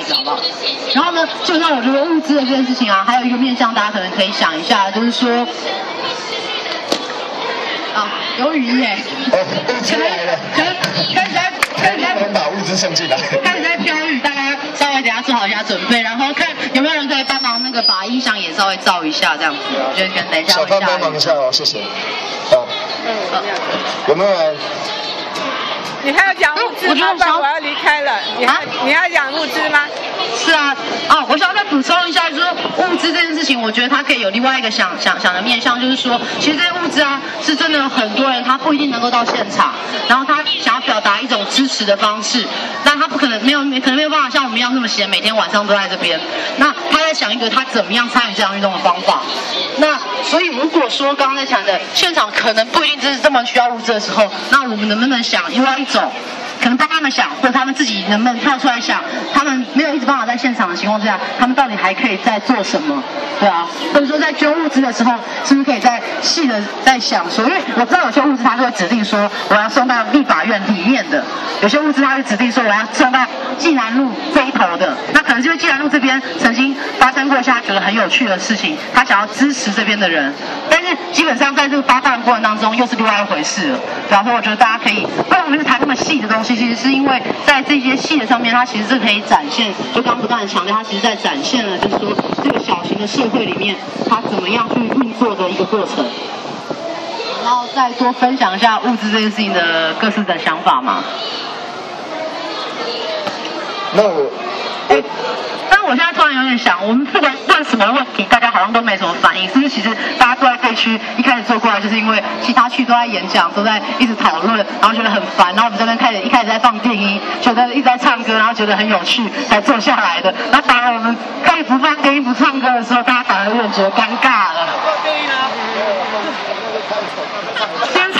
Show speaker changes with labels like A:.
A: 子，好不好？然后呢，就像我觉得物资的这件事情啊，还有一个面向，大家可能可以想一下，就是说，啊，有雨衣哎，
B: 物资来了，
A: 开始在
B: 把物资送进来，
A: 开始在飘雨，大家稍微等下做好一下准备，然后看有没有人可以帮忙那个把音响也稍微照一下，这样子，我觉得可能等一下会下雨。
B: 小范帮忙一下哦，谢谢。好，有没有人？
C: 你还要讲物资吗？我要离开了。你要讲物资吗？
A: 是啊，我想要再补充一下，就是物资这件事情，我觉得它可以有另外一个想的面向，就是说，其实这些物资啊，是真的很多人他不一定能够到现场，然后他想要表达一种支持的方式，那他可能没有办法像我们一样那么闲，每天晚上都在这边，那他在想一个他怎么样参与这样运动的方法。那所以如果说刚刚在讲的现场可能不一定真是这么需要物资的时候，那我们能不能想另外一种？可能帮他们想，或者他们自己能不能跳出来想，他们没有一直办法在现场的情况之下，他们到底还可以在做什么？对啊，或者说在捐物资的时候，是不是可以再细的在想说，因为我知道有些物资它是会指定说我要送到立法院里面的，有些物资它会指定说我要送到济南路这一头的，那可能就是济南路这边曾经发生过一下觉得很有趣的事情，他想要支持这边的人，但是基本上在这个发放过程当中又是另外一回事了。比方说，我觉得大家可以不然我们谈那么细的东西。其实是因为在这些戏的上面，它其实是可以展现，就刚不断的强调，它其实在展现了，就是说这个小型的社会里面，它怎么样去运作的一个过程。然后再多分享一下物资这件事情的各自的想法嘛。
B: 那我
A: 但我现在突然有点想，我们不管问什么问题，大家好像都没什么反应，是不是？其实大家坐在这区一开始坐过来，就是因为其他区都在演讲，都在一直讨论，然后觉得很烦，然后我们这边一开始在放电音，觉得一直在唱歌，然后觉得很有趣，才坐下来的。然后反而我们可以不放电音、不唱歌的时候，大家反而有点觉得尴尬了。